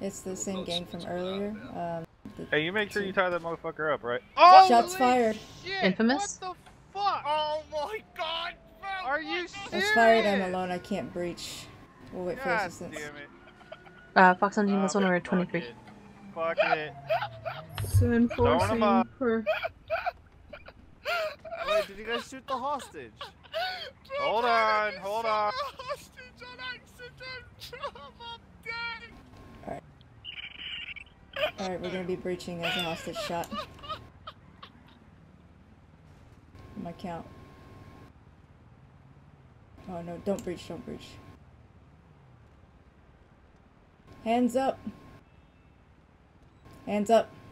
It's the same gang from earlier. Hey, you make sure you tie that motherfucker up, right? Oh, Shots fired. Shit. Infamous? What the fuck? Oh my god, bro! Are you Shots serious? fired. I'm alone. I can't breach. We'll wait for God assistance. damn it. Fox 17, this one over at Fuck 23. it. Fuck it. So enforcing up. for... Wait, did you guys shoot the hostage? Hold on, hold on. Hostage on accident! I'm dead! Alright, we're gonna be breaching as a hostage shot. My count. Oh no, don't breach, don't breach. Hands up! Hands up!